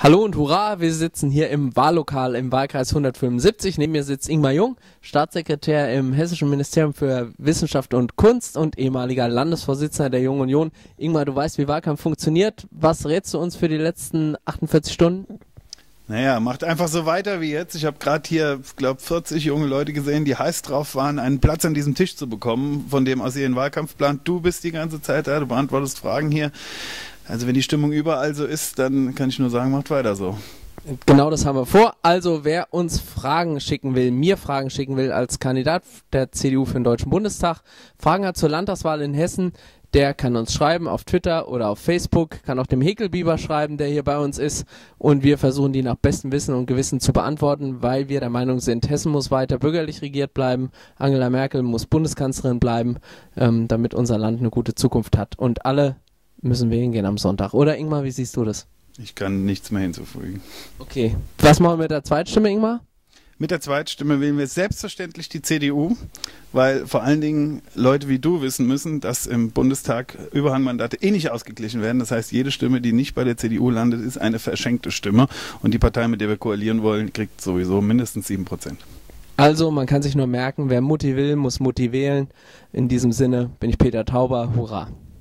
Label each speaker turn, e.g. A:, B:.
A: Hallo und hurra, wir sitzen hier im Wahllokal im Wahlkreis 175. Neben mir sitzt Ingmar Jung, Staatssekretär im Hessischen Ministerium für Wissenschaft und Kunst und ehemaliger Landesvorsitzender der Jungen Union. Ingmar, du weißt, wie Wahlkampf funktioniert. Was rätst du uns für die letzten 48 Stunden?
B: Naja, macht einfach so weiter wie jetzt. Ich habe gerade hier, ich glaube, 40 junge Leute gesehen, die heiß drauf waren, einen Platz an diesem Tisch zu bekommen, von dem aus ihren Wahlkampf plant. Du bist die ganze Zeit da, du beantwortest Fragen hier. Also wenn die Stimmung überall so ist, dann kann ich nur sagen, macht weiter so.
A: Genau das haben wir vor. Also wer uns Fragen schicken will, mir Fragen schicken will als Kandidat der CDU für den Deutschen Bundestag, Fragen hat zur Landtagswahl in Hessen, der kann uns schreiben auf Twitter oder auf Facebook, kann auch dem Häkelbiber schreiben, der hier bei uns ist, und wir versuchen die nach bestem Wissen und Gewissen zu beantworten, weil wir der Meinung sind, Hessen muss weiter bürgerlich regiert bleiben, Angela Merkel muss Bundeskanzlerin bleiben, damit unser Land eine gute Zukunft hat. Und alle müssen wählen gehen am Sonntag. Oder Ingmar, wie siehst du das?
B: Ich kann nichts mehr hinzufügen.
A: Okay. Was machen wir mit der Zweitstimme, Ingmar?
B: Mit der Zweitstimme wählen wir selbstverständlich die CDU, weil vor allen Dingen Leute wie du wissen müssen, dass im Bundestag Überhangmandate nicht ausgeglichen werden. Das heißt, jede Stimme, die nicht bei der CDU landet, ist eine verschenkte Stimme. Und die Partei, mit der wir koalieren wollen, kriegt sowieso mindestens 7%.
A: Also, man kann sich nur merken, wer Mutti will, muss Mutti wählen. In diesem Sinne bin ich Peter Tauber. Hurra!